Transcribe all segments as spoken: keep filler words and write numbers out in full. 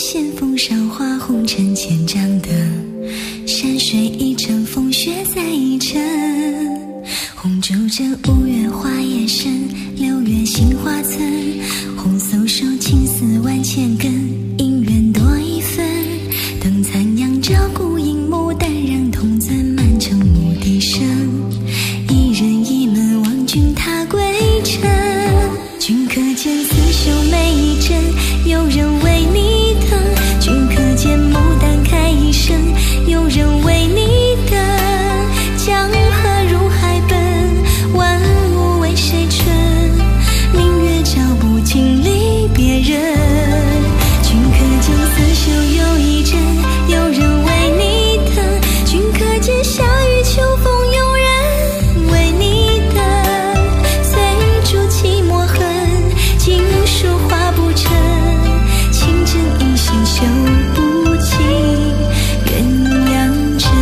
线风韶华，红尘千丈的山水一程，风雪在一程。红烛枕五月花叶深，六月杏花村。红酥手青丝万千根，姻缘多一分。灯残阳照孤影，牡丹让童尊满城牧笛声。一人一门望君踏归程，君可见刺绣每一针，有人为你等。君可见牡丹开一生，有人为你等。江河入海奔，万物为谁春？明月照不尽离别人。君可见刺绣又一针，有人为你等。君可见夏雨秋风，有人为你等。翠竹寂寞恨，锦书画不成。情真一心修不尽鸳鸯枕。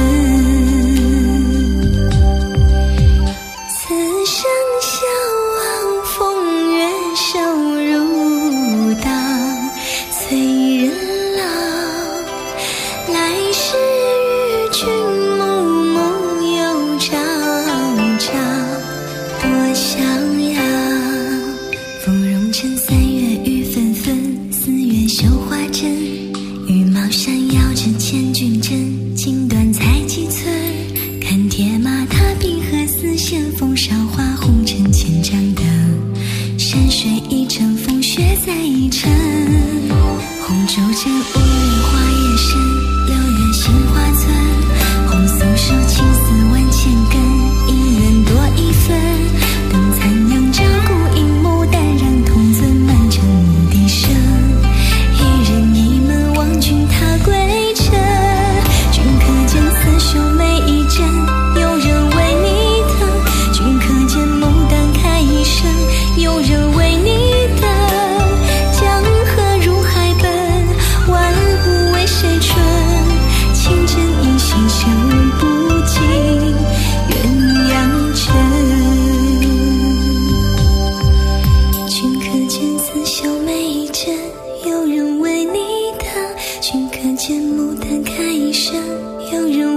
此生相望，风月瘦如刀，催人老。来世与君暮暮又朝朝，多逍遥。芙蓉城三月雨纷纷，四月绣花针。羽毛扇摇着千军阵，锦缎裁几寸。看铁马踏冰河，丝线风韶华，红尘千丈的山水一程，风雪在一程。红烛枕五月花叶深，六月杏花村。红酥手青丝万千根，姻缘多一分。灯残阳照孤影，牡丹让童尊满城牧笛声。一人一门望君踏归程，君可见刺绣每一针，有人为你等。君可见牡丹开一生，有人为你等。江河入海奔，万物为谁春？情真一心修不尽鸳鸯枕。君可见刺绣每一针，有人为你等。君可见牡丹开一生，有人